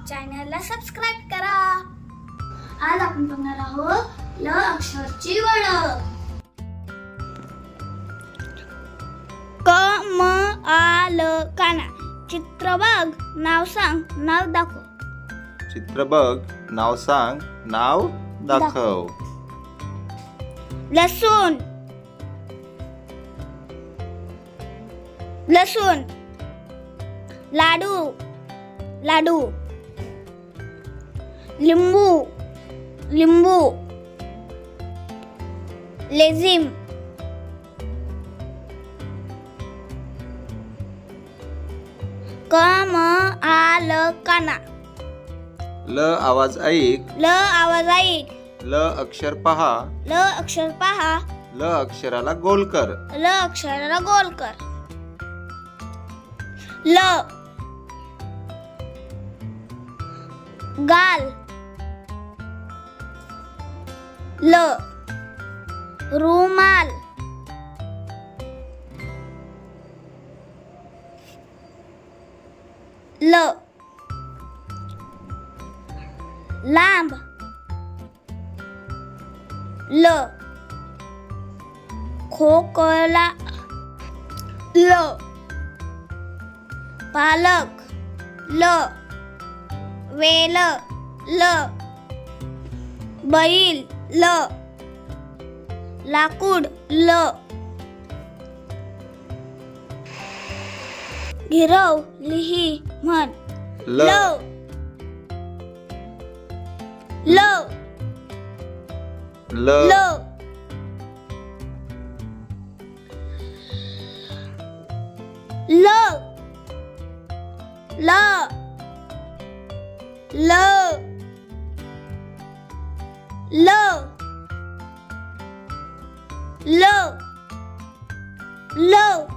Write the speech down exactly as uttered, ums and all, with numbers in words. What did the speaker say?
चॅनलला सबस्क्राइब करा। आज आपण बघणार आहोत ल अक्षराची ओळख। क म आ ल काना। चित्र बघ, नाव सांग, नाव दाखव। चित्र बघ, नाव सांग, नाव दाखव। लसूण, लसूण। लाडू, लाडू। लिंबू, लिंबू। लेझिम, क म आ ल काना। ल आवाज ऐक, ल आवाज ऐक। ल अक्षर पहा, ल अक्षर पहा। ल अक्षराला गोल कर। ल अक्षराला गोल कर। ल गाल, ल रुमाल, ल लांब, ल खोकला, ल पालक, ल वेल, ल बैल, ल लाकूड, ल गिरव लिही म्हण। ल ल ल ल ल ल ल ल ल ल ल